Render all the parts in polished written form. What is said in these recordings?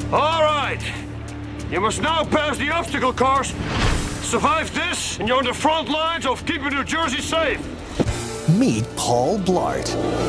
All right. You must now pass the obstacle course. Survive this, and you're on the front lines of keeping New Jersey safe. Meet Paul Blart.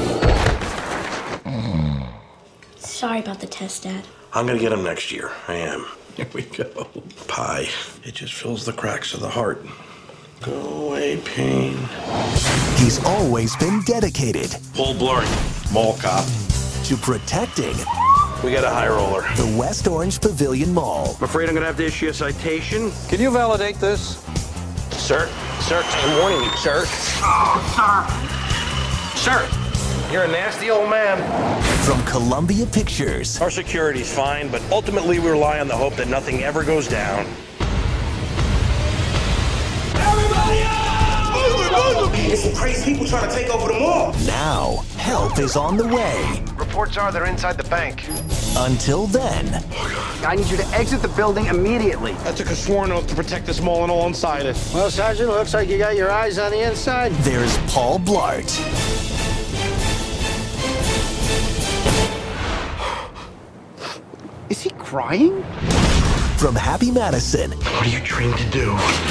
Sorry about the test, Dad. I'm gonna get him next year. I am. Here we go. Pie. It just fills the cracks of the heart. Go away, pain. He's always been dedicated Paul Blart, mall cop. to protecting We got a high roller. the West Orange Pavilion Mall. I'm afraid I'm gonna have to issue a citation. Can you validate this? Sir, I'm warning you, sir. Sir, you're a nasty old man. From Columbia Pictures, Our security's fine, but ultimately we rely on the hope that nothing ever goes down. Everybody out! There's some crazy people trying to take over the mall. now help is on the way. Reports are they're inside the bank. Until then, I need you to exit the building immediately. I took a sworn oath to protect this mall and all inside it. Well, Sergeant, looks like you got your eyes on the inside. there's Paul Blart. Is he crying? From Happy Madison What are you trained to do?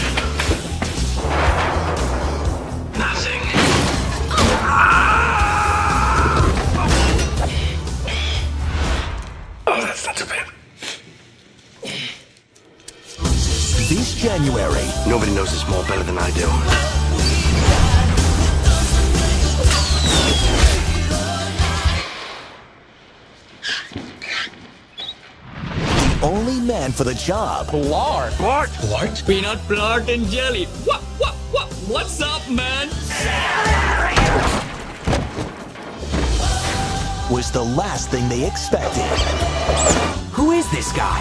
Nothing. Oh, that's not too bad. this January. Nobody knows this mall better than I do. The only man for the job Peanut, Blart, and jelly. What's up, man? was the last thing they expected. Who is this guy?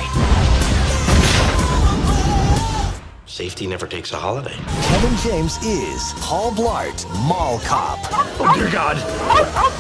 Safety never takes a holiday. Kevin James is Paul Blart, Mall Cop. Oh, dear God.